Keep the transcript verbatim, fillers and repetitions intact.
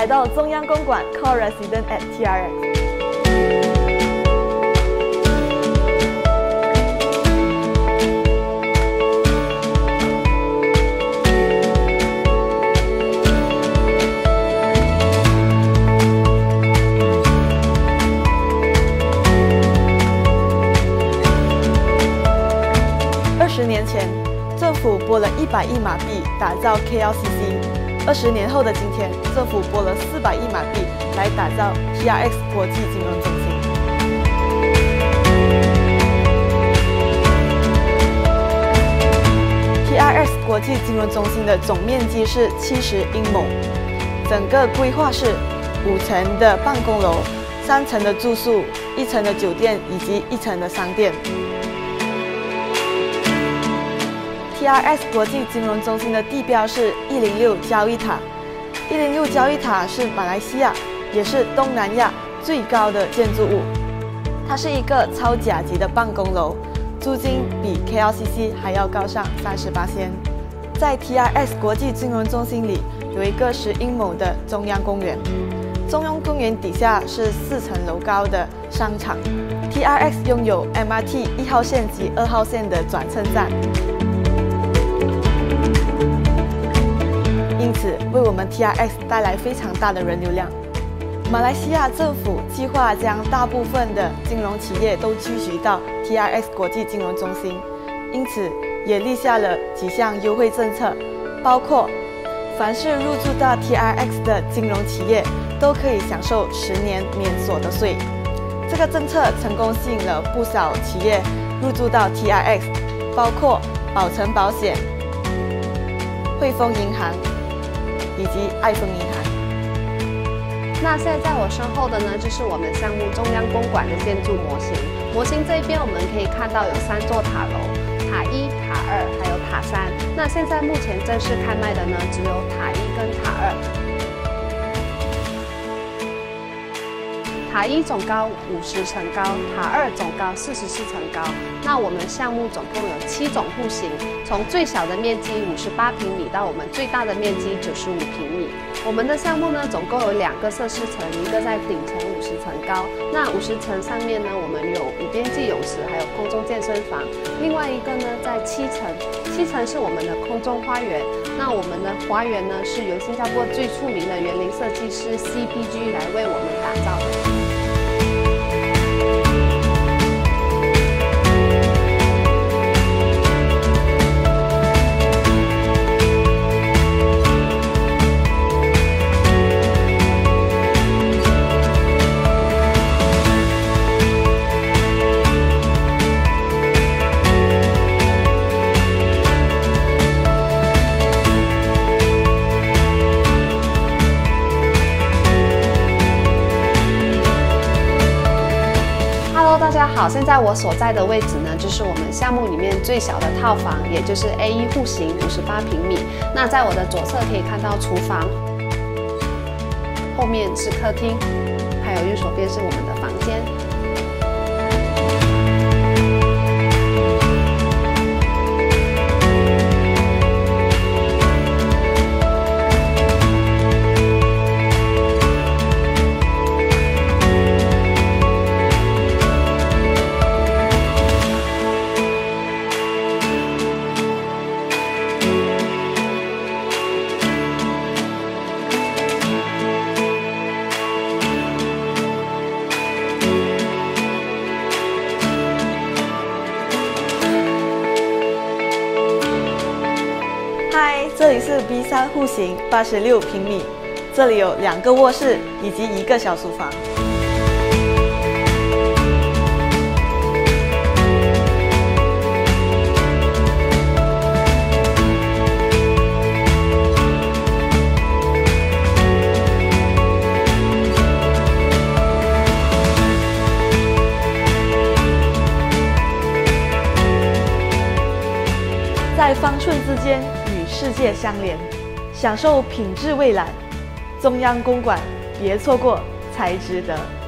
来到中央公馆 Core Resident at T R X。二十年前，政府拨了一百亿马币打造 K L C C。二十年后的今天，政府拨了四百亿马币来打造 T R X 国际金融中心。T R X 国际金融中心的总面积是七十英亩，整个规划是五层的办公楼、三层的住宿、一层的酒店以及一层的商店。T R X 国际金融中心的地标是一零六交易塔。一零六交易塔是马来西亚，也是东南亚最高的建筑物。它是一个超甲级的办公楼，租金比 K L C C 还要高上 百分之三十。在 T R X 国际金融中心里，有一个十英亩的中央公园。中央公园底下是四层楼高的商场。T R X 拥有 M R T 一号线及二号线的转乘站。因此，为我们 T R X 带来非常大的人流量。马来西亚政府计划将大部分的金融企业都聚集到 T R X 国际金融中心，因此也立下了几项优惠政策，包括凡是入驻到 T R X 的金融企业都可以享受十年免所得税。这个政策成功吸引了不少企业入驻到 T R X， 包括宝诚保险、汇丰银行以及爱丰银行。 那现在在我身后的呢，就是我们项目中央公馆的建筑模型。模型这一边我们可以看到有三座塔楼，塔一、塔二还有塔三。那现在目前正式开卖的呢，只有塔一跟塔二。塔一总高五十层高，塔二总高四十四层高。那我们项目总共有七种户型，从最小的面积五十八平米到我们最大的面积九十五平米。我们的项目呢，总共有两个设施层，一个在顶层五十层高，那五十层上面呢，我们有无边际泳池，还有空中健身房。另外一个呢，在七层，七层是我们的空中花园。那我们的花园呢，是由新加坡最出名的园林设计师 C P G 来为我们打造的。大家好，现在我所在的位置呢，就是我们项目里面最小的套房，也就是 A 一户型，五十八平米。那在我的左侧可以看到厨房，后面是客厅，还有右手边是我们的房间。 嗨，这里是 B 三户型，八十六平米，这里有两个卧室以及一个小厨房。在方寸之间与世界相连，享受品质未来。中央公馆，别错过，才值得。